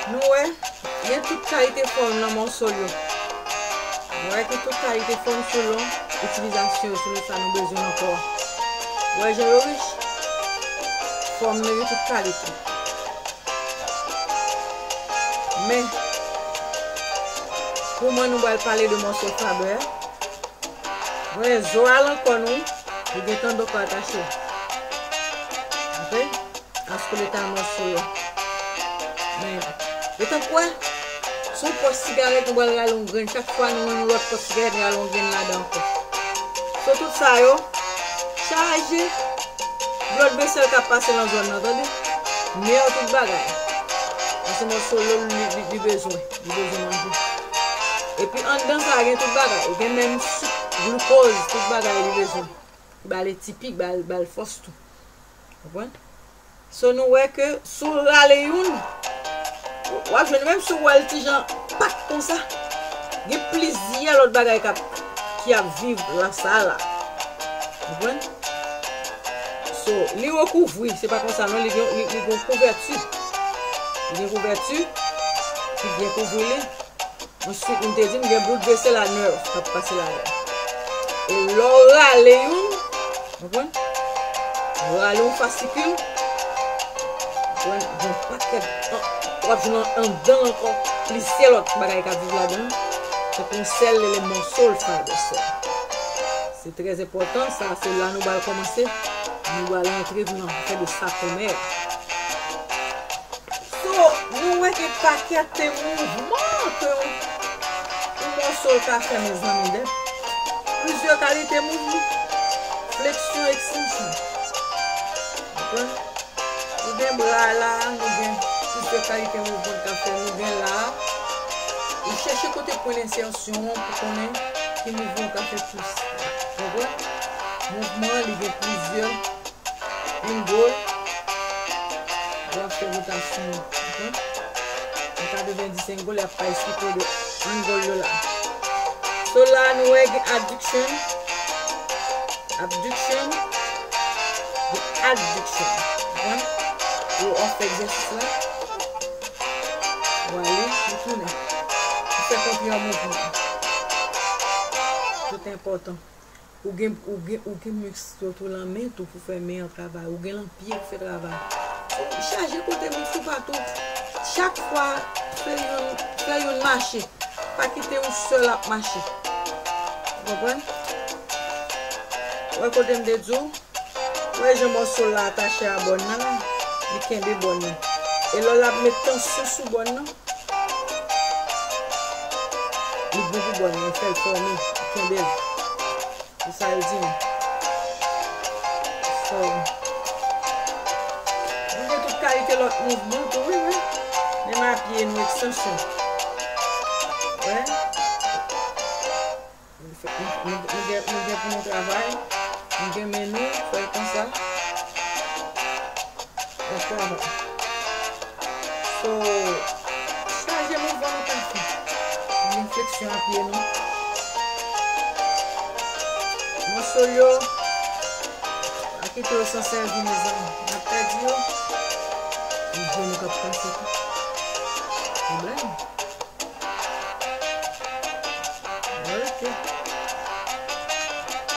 Nou wè, yè tout kalite form nan morsol yo. Wè ki tout kalite form selon utilisasyon selon sa nou bezon ankor. Wè jè yo riche, form nou yo tout kalite. Men, pou mwen nou bal pale de morsol Faber, wè zo al ankon nou, yu gen tan do ko atache. Ok? Asko le tan morsol yo. Men, etan kwa? Son pos sigaret nou bal galon gren. Chak fwa nou yon lot pos sigaret galon gren la dan ko. So tout sa yo, chaje, blood vessel ka pase nan zon nan, tande? Me yo tout bagay. Ase morsol yo li bezwen. Li bezwen manje. E pi an dan sa gen tout bagay. Gen men souk, glucose, tout bagay li bezwen. Bal e tipik, bal fos tout. Kompwen? So nou wè ke sou rale yon, wap jwen mèm sou wèl ti jan pak kon sa. Ge plizi a lot bagay ki a viv la sa la. Kompwen? So, li wè kouvri, se pa kon sa non, li gen kouvertu. Li gen kouvertu, ki gen kouvri li. Ensuite, mwen te di, mwen gen blood vessel la nerve, kap pase la la. E lò rale yon, kompwen? Rale yon fascicule. Jon paket, wap joun an dan ankon, plisye lot bagay ka viv la dan, se kon sel le morsol Faber sel. Se trez important, sa se la nou bal komanse, nou bal entre nan fè de sa komer. So, nou wè ke paket te mouvman ke yon morsol ka fè me zami de. Plizye kalite mouvman, fleksyon, ekstensyon. Ok? Nou gen bra la, nou gen tout kalite mouvment ka fè, nou gen la. Nou chèche kote pou l'insersyon pou konen ki mouvment ka fè plus. Mouvment li gen plusieurs. Une gol. Doit fè rotasyon. En ka de 25 gol, y a pa esplique de un gol yo la. So la nou e gen abduction. Abduction. Adduction. Ou on fè exercice la. Ou ale, ou toune. Ou fè konti yon mouvment. Tout important. Ou gen mèk la men tou pou fè men yon travay. Ou gen lan piye pou fè travay. Chaje kote mèk sou patou. Chak fwa fè yon mache. Pa kite yon sol ap mache. Kompwen? Ou kote mde dzo. Ou jen morsol la atache a bon nan. Li kenbe bon nan. E lò la met tensyon sou bon nan. Li bouvou bon nan. Fèl formi. Li kenbe. E sa el di. So. Mwen gen tout kalite lot mouvment. Oui, oui. Men ma piye nou ekstensyon. Ouais. Mwen gen pou nou travay. Mwen gen men nou. Fèl kon sa. So, chaje mouvment nou ka fè. Une flexion a pied nou. Morsol yo, akite yo san servi me zan. Apre di yo, yon nou ka pranse tout. Problem. Ok.